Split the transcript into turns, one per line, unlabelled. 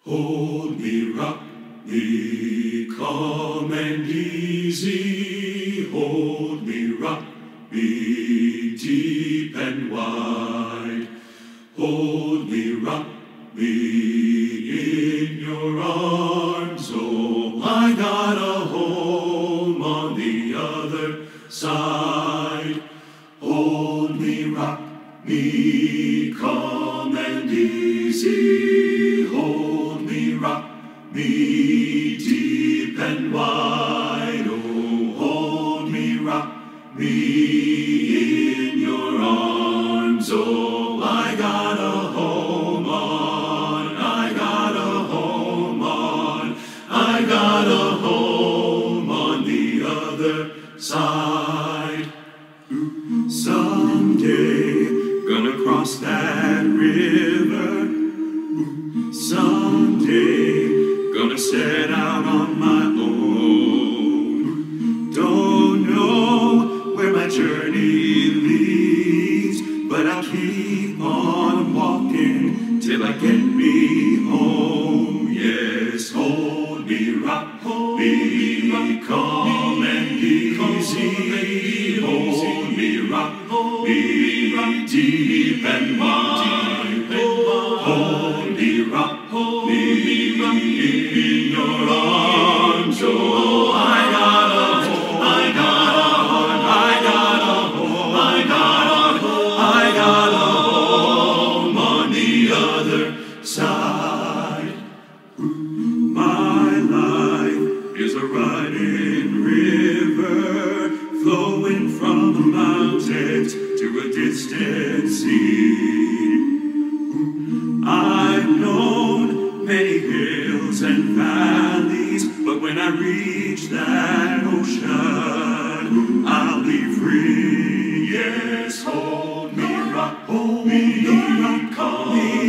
Hold me, rock me, calm and easy. Hold me, rock me, deep and wide. Hold me, rock me in your arms. Oh, I got a home on the other side. Hold me, rock me, calm and easy. Hold me, rock me, deep and wide. Oh, hold me, rock me in your arms. Oh, I got a home on, I got a home on, I got a home on the other side. Someday, gonna cross that river. Someday, gonna set out on my own. Don't know where my journey leads, but I'll keep on walking till I get me home. Yes, hold me, rock me, calm and easy. Hold me, rock me, deep and wide. Hold me, rock me in your arms. Oh, I got a home, I got a home, I got a home, I got a home, I got a home on the other side. My life is a running river, flowing from the mountains to a distant sea. I've known many hills and valleys, but when I reach that ocean, I'll be free. Yes, hold me, rock me, calm me.